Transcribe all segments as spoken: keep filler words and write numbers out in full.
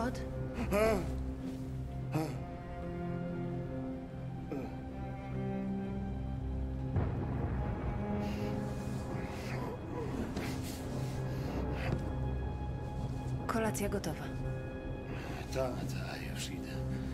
Todd? Kolacja gotowa. Tak, tak, już idę.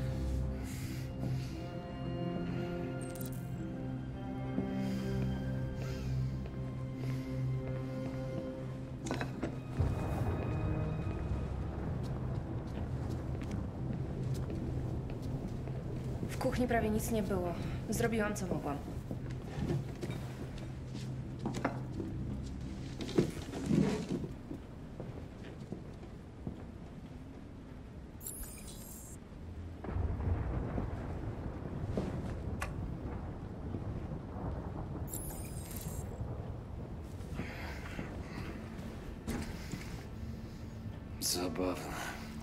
W kuchni prawie nic nie było. Zrobiłam, co mogłam. Zabawne.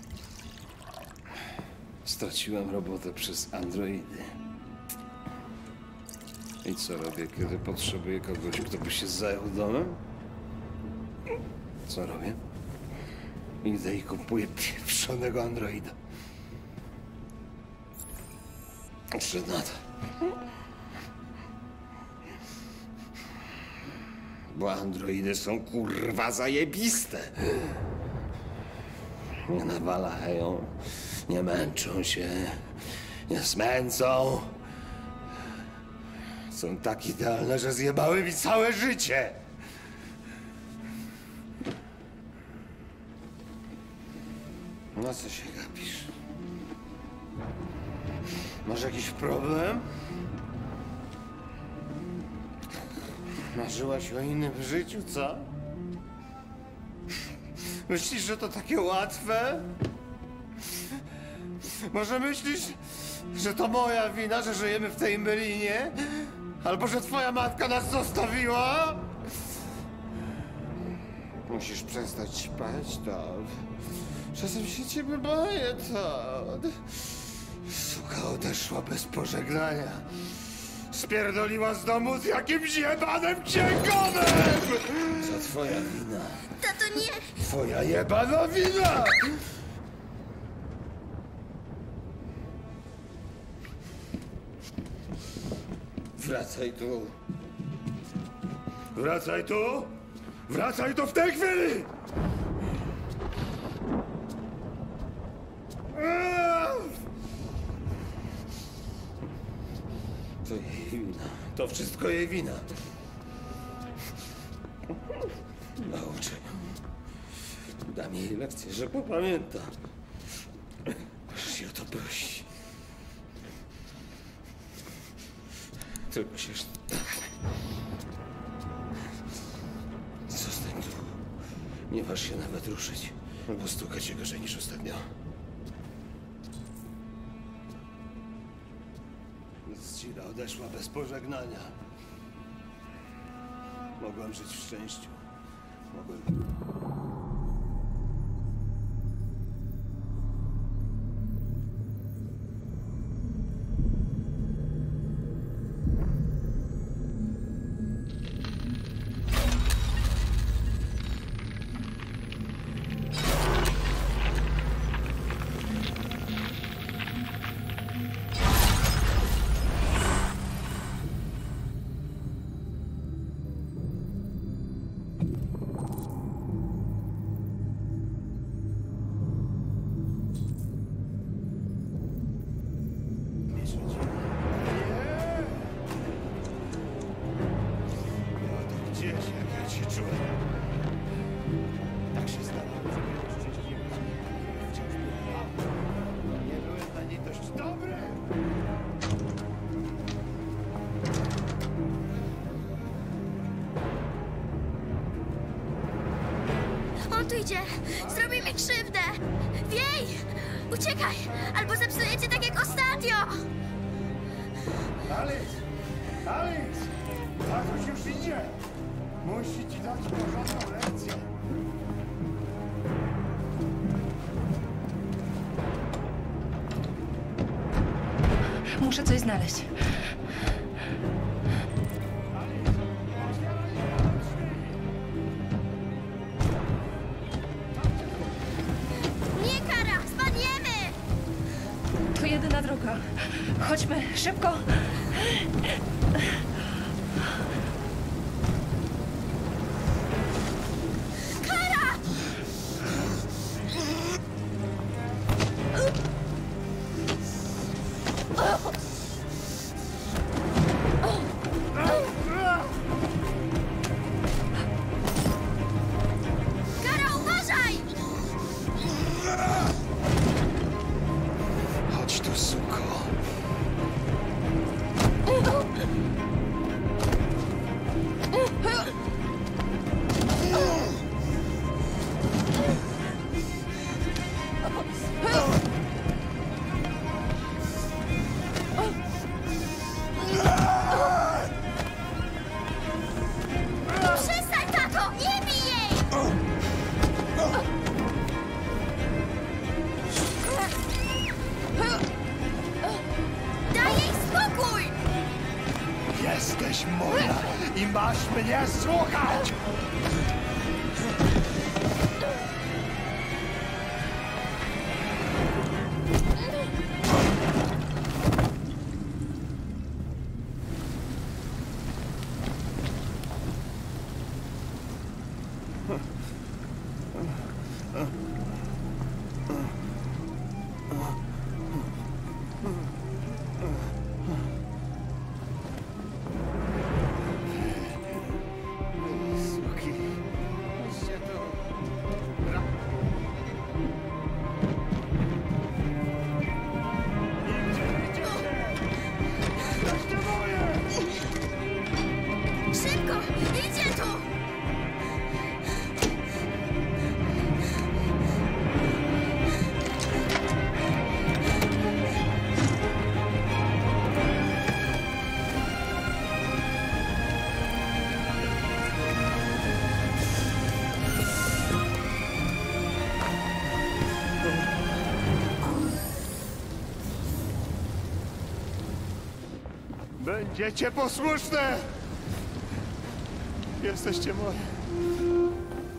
Straciłem robotę przez androidy. I co robię, kiedy potrzebuję kogoś, kto by się zajął domem? Co robię? Idę i kupuję pieprzonego androida. Przed na to. Bo androidy są kurwa zajebiste. Nie nawalają, nie męczą się, nie smęcą. Są tak idealne, że zjebały mi całe życie. Na co się gapisz? Masz jakiś problem? Marzyłaś o innym życiu, co? Myślisz, że to takie łatwe? Może myślisz, że to moja wina, że żyjemy w tej mylinie? Albo że twoja matka nas zostawiła? Musisz przestać spać, Todd. Czasem się ciebie boję, Todd. Suka odeszła bez pożegnania. Spierdoliła z domu z jakimś jebanym księgowym! To twoja wina. Tato, nie! Twoja jebana wina! Wracaj tu. Wracaj tu! Wracaj tu w tej chwili! To jej wina. To wszystko jej wina. Nauczę ją. Dam jej lekcję, że popamięta. Możesz się o to prosić. Tylko się... Zostań tu. Nie waż się nawet ruszyć. Albo stukać się gorzej niż ostatnio. Cira odeszła bez pożegnania. Mogłem żyć w szczęściu. Mogłem... On tu idzie! Zrobi mi krzywdę! Wiej! Uciekaj! Albo zepsujecie tak jak ostatnio! Alice! Alice! Tatuś już idzie! Musi ci dać porządną lekcję. Muszę coś znaleźć. Nie, Kara! Spadnie! Chodźmy, szybko! Kara! Kara, uważaj! Chodź tu, suko. Przestań, tato! Nie bij jej! Daj jej spokój! Jesteś moja i masz mnie słuchać! Suki. Chodźcie tu. Ra- Idźcie, idziecie! Jesteście moje! Szybko! Idzie tu! Będziecie posłuszne! Jesteście moje.